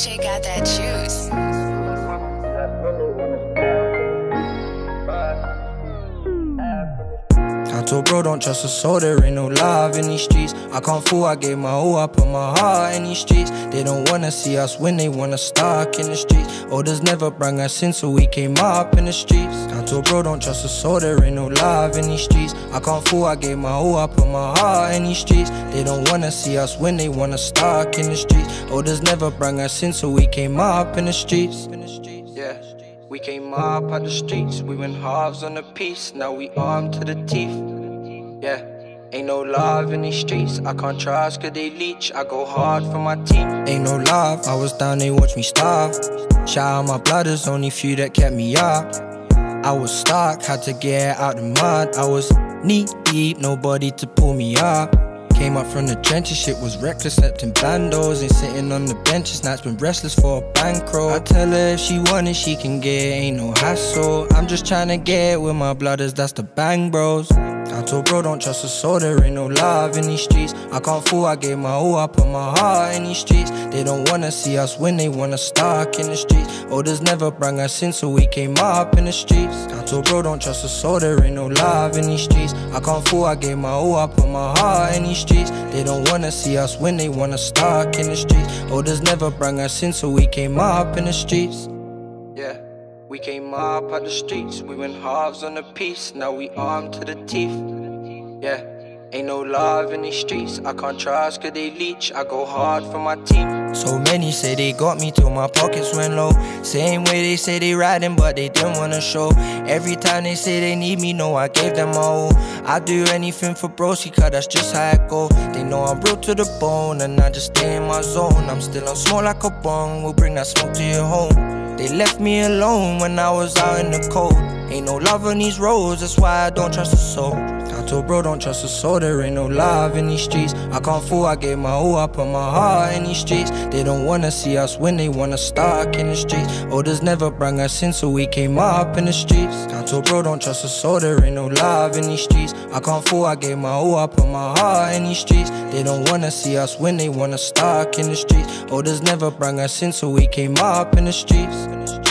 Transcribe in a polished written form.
DJ got that juice. I told bro don't trust a soul, there ain't no love in these streets. I can't fool, I gave my all, I put my heart in these streets. They don't wanna see us win, they wanna stuck in the streets. Orders never bring us in, so we came up in the streets. I told bro don't trust a soul, there ain't no love in these streets. I can't fool, I gave my all, I put my heart in these streets. They don't wanna see us win, they wanna stuck in the streets. Orders never bring us in, so we came up in the streets. Yeah. We came up out the streets, we went halves on a piece. Now we armed to the teeth, yeah. Ain't no love in these streets, I can't trust cause they leech. I go hard for my team. Ain't no love, I was down, they watch me starve. Shout out my brothers, only few that kept me up. I was stuck, had to get out the mud. I was knee deep, nobody to pull me up. Came up from the trenches, shit was reckless, slept in bandos. Ain't sitting on the benches, nights been restless for a bankroll. I tell her if she want it, she can get, ain't no hassle. I'm just tryna get with my blooders, that's the bang bros. I told bro don't trust a soul, there ain't no love in these streets. I can't fool, I gave my all, I put my heart in these streets. They don't wanna see us win, they wanna stuck in the streets. Orders never bring us in, so we came up in the streets. I told bro don't trust a soul, there ain't no love in these streets. I can't fool, I gave my all, I put my heart in these streets. They don't wanna see us win, they wanna stuck in the streets. Orders never bring us in, so we came up in the streets. Yeah. We came up out the streets, we went halves on a piece. Now we armed to the teeth, yeah. Ain't no love in these streets, I can't trust cause they leech. I go hard for my team. So many say they got me till my pockets went low. Same way they say they riding but they didn't wanna show. Every time they say they need me, no I gave them my all. I do anything for broski cause that's just how it go. They know I'm real to the bone and I just stay in my zone. I'm still on smoke like a bong, we'll bring that smoke to your home. They left me alone when I was out in the cold. Ain't no love on these roads, that's why I don't trust a soul. I told bro don't trust a soul, there ain't no love in these streets. I can't fool, I gave my all, I put my heart in these streets. They don't wanna see us win, they wanna stuck in the streets. Orders never bring us in, so we came up in the streets. I told bro don't trust a soul, there ain't no love in these streets. I can't fool, I gave my all, I put my heart in these streets. They don't wanna see us win, they wanna stuck in the streets. Orders never bring us in, so we came up in the streets.